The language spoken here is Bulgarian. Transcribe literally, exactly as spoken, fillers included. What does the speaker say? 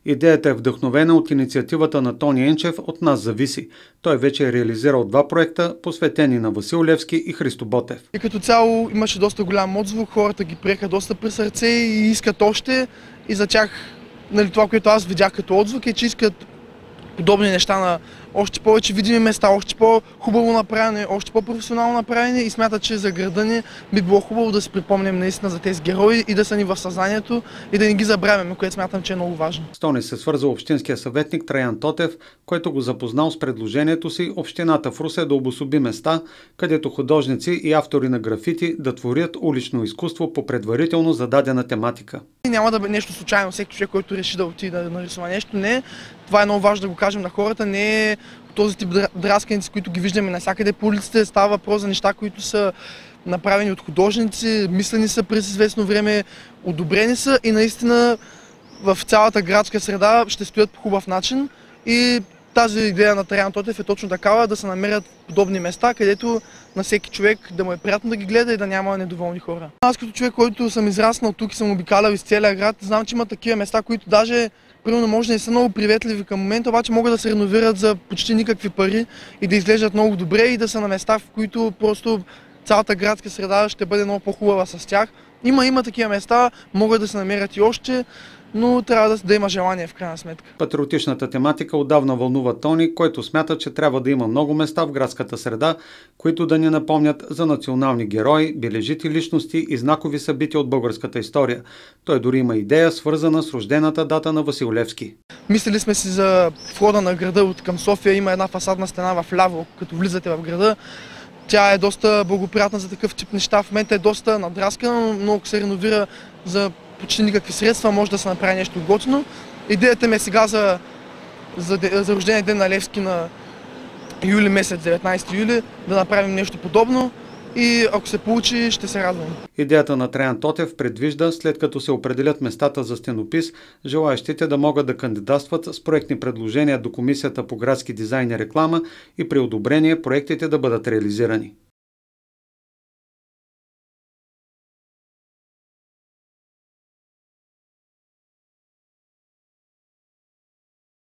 Идеята е вдъхновена от инициативата на Тони Енчев „От нас зависи“. Той вече е реализирал два проекта, посветени на Васил Левски и Христо Ботев. И като цяло имаше доста голям отзвук, хората ги приеха доста при сърце и искат още. И за тях, нали, това, което аз видях като отзвук, е, че искат подобни неща на още повече видими места, още по-хубаво направени, още по-професионално направени и смятат, че за града ни би било хубаво да си припомним наистина за тези герои и да са ни в съзнанието и да не ги забравяме, което смятам, че е много важно. С Тони се свърза общинския съветник Траян Тотев, който го запознал с предложението си общината в Русе да обособи места, където художници и автори на графити да творят улично изкуство по предварително зададена тематика. Няма да бъде нещо случайно, всеки човек, който реши да отиде да нарисува нещо, не. Това е много важно да го кажем на хората, не е този тип драсканици, които ги виждаме навсякъде по улиците, става въпрос за неща, които са направени от художници, мислени са през известно време, одобрени са и наистина в цялата градска среда ще стоят по хубав начин. И тази идея на Траян Тотев е точно такава, да се намерят подобни места, където на всеки човек да му е приятно да ги гледа и да няма недоволни хора. Аз като човек, който съм израснал тук и съм обикалял из целия град, знам, че има такива места, които даже примерно може да не са много приветливи към момента, обаче могат да се реновират за почти никакви пари и да изглеждат много добре и да са на места, в които просто цялата градска среда ще бъде много по-хубава с тях. Има, има такива места, могат да се намерят и още, но трябва да, да има желание в крайна сметка. Патриотичната тематика отдавна вълнува Тони, който смята, че трябва да има много места в градската среда, които да ни напомнят за национални герои, бележити личности и знакови събития от българската история. Той дори има идея, свързана с рождената дата на Васил Левски. Мислили сме си за входа на града от към София, има една фасадна стена в ляво, като влизате в града. Тя е доста благоприятна за такъв тип неща. В момента е доста надраскана, но ако се реновира за почти никакви средства, може да се направи нещо готино. Идеята ми е сега за, за, за рождения ден на Левски на юли месец, деветнайсети юли, да направим нещо подобно и ако се получи, ще се радвам. Идеята на Траян Тотев предвижда, след като се определят местата за стенопис, желаещите да могат да кандидатстват с проектни предложения до Комисията по градски дизайн и реклама и при одобрение проектите да бъдат реализирани.